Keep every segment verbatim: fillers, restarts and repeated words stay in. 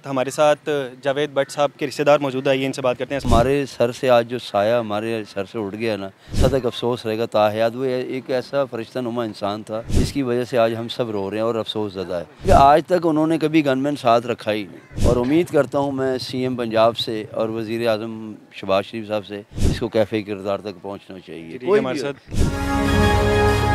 वक्त हमारे साथ जावेद भट्ट साहब के रिश्तेदार मौजूद है, आइए इनसे बात करते हैं। हमारे सर से आज जो साया हमारे सर से उड़ गया ना, सदक अफसोस रहेगा ताहयात। वो एक ऐसा फरिश्ता नुमा इंसान था जिसकी वजह से आज हम सब रो रहे हैं और अफसोस ज़दा है कि आज तक उन्होंने कभी गनमैन साथ रखा ही नहीं। और उम्मीद करता हूँ मैं सी एम पंजाब से और वज़ीर आज़म शहबाज शरीफ साहब से इसको कैफ़े किरदार तक पहुँचना चाहिए। कोई हमारे साथ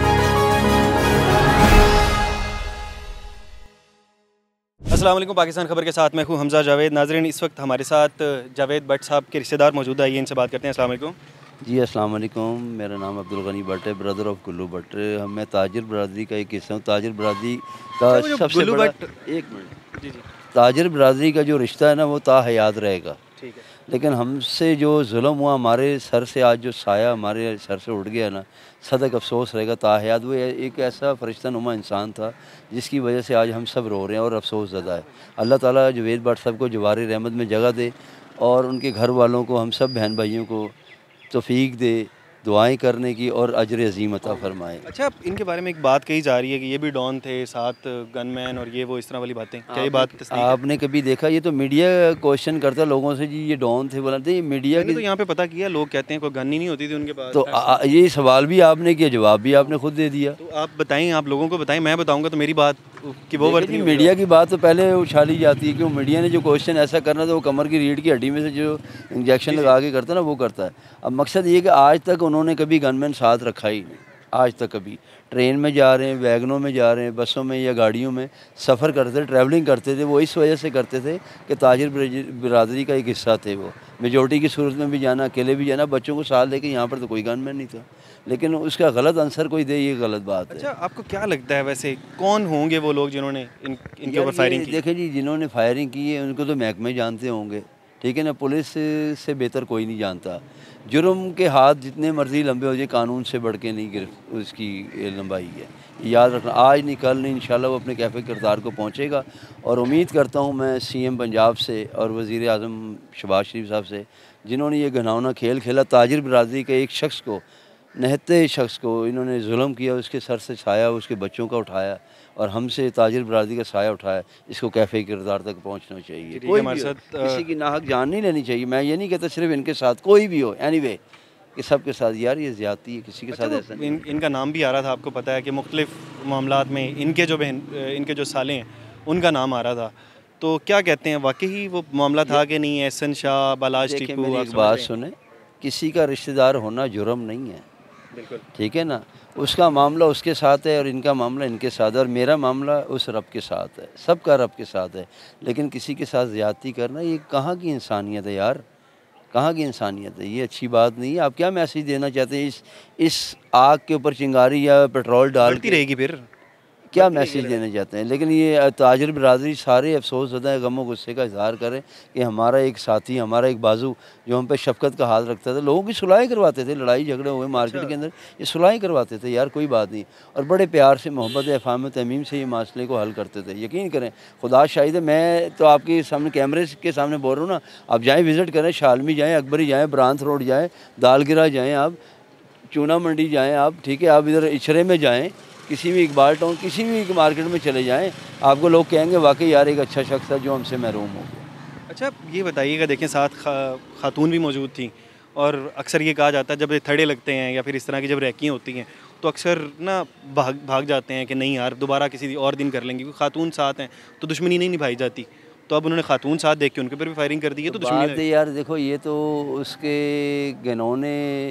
अस्सलाम वालेकुम, पाकिस्तान खबर के साथ मैं हूँ हमजा जावेद। नाज़रीन, इस वक्त हमारे साथ जावेद भट्ट साहब के रिश्तेदार मौजूद है, आइए इनसे बात करते हैं। अस्सलाम वालेकुम। जी अस्सलाम वालेकुम, मेरा नाम अब्दुल गनी भट्ट है, ब्रदर ऑफ गुल्लू भट्ट। हम मैं ताजिर बरादरी का एक हिस्सा हूँ। ताजिर बरादरी का सबसे बड़ा एक मिनट जी जी ताजिर बरादरी का जो रिश्ता है ना वो ताहयात रहेगा। ठीक है। लेकिन हमसे जो जुल्म हुआ, हमारे सर से आज जो साया हमारे सर से उड़ गया ना, सदक अफसोस रहेगा ताहयात। वो एक ऐसा फरिश्ता नुमा इंसान था जिसकी वजह से आज हम सब रो रहे हैं और अफसोस ज़दा है। अल्लाह ताला जावेद भट्ट साहब को जवारी रहमत में जगह दे और उनके घर वालों को, हम सब बहन भाइयों को तौफीक दे दुआएं करने की और अजर अज़ीम अता फरमाए। अच्छा, इनके बारे में एक बात कही जा रही है कि ये भी डॉन थे, साथ गनमैन और ये वो इस तरह वाली बातें, क्या ये बात तस्दीक है? आपने कभी देखा? ये तो मीडिया क्वेश्चन करता है लोगों से, जी ये डॉन थे बोलते हैं। ये मीडिया की तो यहाँ पे पता किया, लोग कहते हैं कोई गन ही नहीं होती थी उनके पास। तो आ, ये सवाल भी आपने किया, जवाब भी आपने खुद दे दिया। तो आप बताएं, आप लोगों को बताएं, मैं बताऊंगा तो मेरी बात कि वो वर्त नहीं। मीडिया की बात तो पहले उछाली जाती है, क्यों मीडिया ने जो क्वेश्चन ऐसा करना था वो कमर की रीढ़ की हड्डी में से जो इंजेक्शन लगा के करता है ना वो करता है। अब मकसद ये कि आज तक उन्होंने कभी गनमैन साथ रखा ही नहीं, आज तक कभी। ट्रेन में जा रहे हैं, वैगनों में जा रहे हैं, बसों में या गाड़ियों में सफ़र करते थे, ट्रैवलिंग करते थे, वो इस वजह से करते थे कि ताजिर बिरादरी का एक हिस्सा थे। वो मेजोरिटी की सूरत में भी जाना, अकेले भी जाना, बच्चों को साथ लेके यहाँ पर तो कोई गनमैन नहीं था, लेकिन उसका गलत आंसर कोई दे, ये गलत बात है। अच्छा, आपको क्या लगता है वैसे कौन होंगे वो लोग जिन्होंने इन, इनके ऊपर फायरिंग की? देखें जी, जिन्होंने फायरिंग की है उनको तो महकमे जानते होंगे, ठीक है ना, पुलिस से बेहतर कोई नहीं जानता। जुर्म के हाथ जितने मर्जी लंबे हो जाए, कानून से बढ़ के नहीं गिर उसकी लंबाई है, याद रखना। आज नहीं कल नहीं इंशाल्लाह वो अपने कैफ़े किरदार को पहुँचेगा। और उम्मीद करता हूँ मैं सी एम पंजाब से और वज़ीर आज़म शहबाज शरीफ साहब से, जिन्होंने ये घिनौना खेल खेला, ताजिर बिरादरी के एक शख्स को, नहते शख्स को इन्होंने जुल्म किया, उसके सर से साया उसके बच्चों का उठाया और हमसे ताजिर बिरादरी का साया उठाया, इसको कैफ़े किरदार तक पहुंचना चाहिए। कोई भी हो, किसी की नाहक जान नहीं लेनी चाहिए। मैं ये नहीं कहता सिर्फ इनके साथ, कोई भी हो, एनीवे कि सब के साथ यार ये ज़्यादती है, किसी के अच्छा, साथ ऐसा नहीं। इन, इनका नाम भी आ रहा था, आपको पता है कि मुख्तलिफ मामलात में इनके जो बहन इनके जो साले हैं उनका नाम आ रहा था, तो क्या कहते हैं, वाकई वो मामला था कि नहीं? एहसन शाह, बालाज टीपू। मेरी एक बात सुने, किसी का रिश्तेदार होना जुर्म नहीं है, बिल्कुल ठीक है ना। उसका मामला उसके साथ है और इनका मामला इनके साथ है और मेरा मामला उस रब के साथ है, सबका रब के साथ है। लेकिन किसी के साथ ज़्यादती करना, ये कहाँ की इंसानियत है यार, कहाँ की इंसानियत है? ये अच्छी बात नहीं है। आप क्या मैसेज देना चाहते हैं? इस इस आग के ऊपर चिंगारी या पेट्रोल डाल बढ़ती रहेगी फिर, क्या मैसेज देना चाहते हैं? लेकिन ये ताजिर बिरादरी सारे अफसोस ज़दा है, गम और गुस्से का इजहार करें कि हमारा एक साथी, हमारा एक बाजू जो हम पे शफकत का हाथ रखता था, लोगों की सुलह करवाते थे, लड़ाई झगड़े हुए मार्केट के अंदर ये सुलह करवाते थे यार, कोई बात नहीं। और बड़े प्यार से, मोहब्बत, अफ़ाम तमीम से ये मसले को हल करते थे। यकीन करें, खुदा शाहिद है, मैं तो आपके सामने कैमरे के सामने बोल रहा हूँ ना, आप जाएँ विज़िट करें, शालमी जाएँ, अकबरी जाएँ, ब्रांथ रोड जाएँ, दालगिरा जाएँ, आप चूना मंडी जाएँ, आप ठीक है, आप इधर इचरे में जाएँ, किसी भी इकबाल टाउन, किसी भी मार्केट में चले जाएं, आपको लोग कहेंगे वाकई यार एक अच्छा शख्स था जो हमसे महरूम हो गया। अच्छा, ये बताइएगा, देखें साथ खा, खातून भी मौजूद थी और अक्सर ये कहा जाता है जब थड़े लगते हैं या फिर इस तरह की जब रैकियाँ होती हैं तो अक्सर ना भाग भाग जाते हैं कि नहीं यार दोबारा किसी और दिन कर लेंगे, क्योंकि खातून साथ हैं तो दुश्मनी नहीं निभाई जाती। तो अब उन्होंने खातून साथ देख के उनके ऊपर भी फायरिंग कर दी है, तो, तो बात है यार, देखो ये तो उसके घिनौने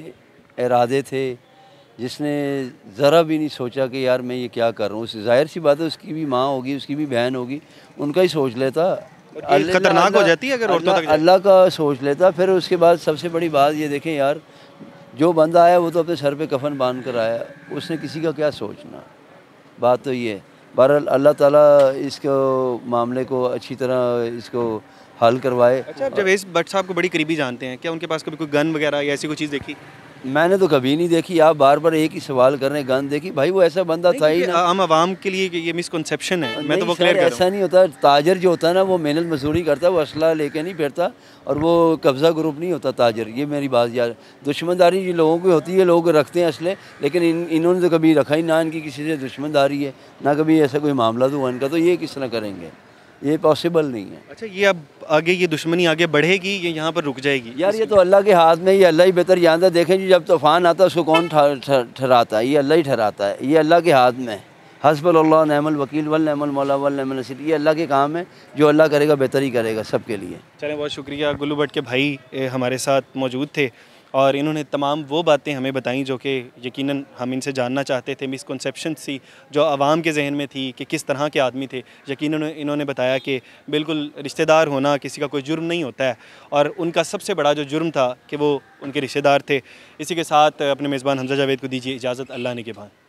इरादे थे, जिसने ज़रा भी नहीं सोचा कि यार मैं ये क्या कर रहा हूँ। जाहिर सी बात है, उसकी भी माँ होगी, उसकी भी बहन होगी, उनका ही सोच लेता। खतरनाक हो जाती है अगर औरतों तक, अल्लाह का सोच लेता। फिर उसके बाद सबसे बड़ी बात ये देखें यार, जो बंदा आया वो तो अपने सर पे कफन बांध कर आया, उसने किसी का क्या सोचना। बात तो ये है। बहरहाल अल्लाह ताला इसको मामले को अच्छी तरह इसको हल करवाए। अच्छा, जावेद भट्ट साहब को बड़ी करीबी जानते हैं, क्या उनके पास कभी कोई गन वगैरह या ऐसी कोई चीज़ देखी? मैंने तो कभी नहीं देखी। आप बार बार एक ही सवाल कर रहे हैं, गन देखी? भाई वो ऐसा बंदा था ही ना। हम आवाम के लिए ये मिसकंसेप्शन है, मैं तो वो क्लियर कर रहा हूं। ऐसा नहीं होता। ताजर जो होता है ना वो मेहनत मजदूरी करता है, वो असला लेके नहीं फिरता और वो कब्ज़ा ग्रुप नहीं होता ताजर। ये मेरी बात यार, दुश्मनदारी ये लोगों की होती है, लोग रखते हैं असले, लेकिन इन इन्होंने तो कभी रखा ही ना, इनकी किसी से दुश्मनदारी है ना, कभी ऐसा कोई मामला तो हुआ इनका, तो ये किस तरह करेंगे? ये पॉसिबल नहीं है। अच्छा, ये अब आगे ये दुश्मनी आगे बढ़ेगी, ये यहाँ पर रुक जाएगी? यार ये तो अल्लाह के हाथ में, ये अल्लाह ही बेहतर जानता है। देखें जी, जब तूफ़ान आता है उसको कौन ठहराता है? ये अल्लाह ही ठहराता है। ये अल्लाह के हाथ में, हस्बुल्लाह नेमल वकील वल नेमल मौला वल नेमल नसीर, ये अल्लाह के काम है। जो अल्लाह करेगा बेहतर ही करेगा सबके लिए। चलें, बहुत शुक्रिया। गुल्लू भट्ट के भाई ए, हमारे साथ मौजूद थे और इन्होंने तमाम वो बातें हमें बताई जो कि यकीनन हम इनसे जानना चाहते थे। मिसकंसेप्शन थी जो आवाम के जहन में थी कि किस तरह के आदमी थे। यकीनन इन्होंने बताया कि बिल्कुल रिश्तेदार होना किसी का कोई जुर्म नहीं होता है, और उनका सबसे बड़ा जो जुर्म था कि वो उनके रिश्तेदार थे। इसी के साथ अपने मेज़बान हमज़ा जावेद को दीजिए इजाज़त। अल्लाह ने के बाद।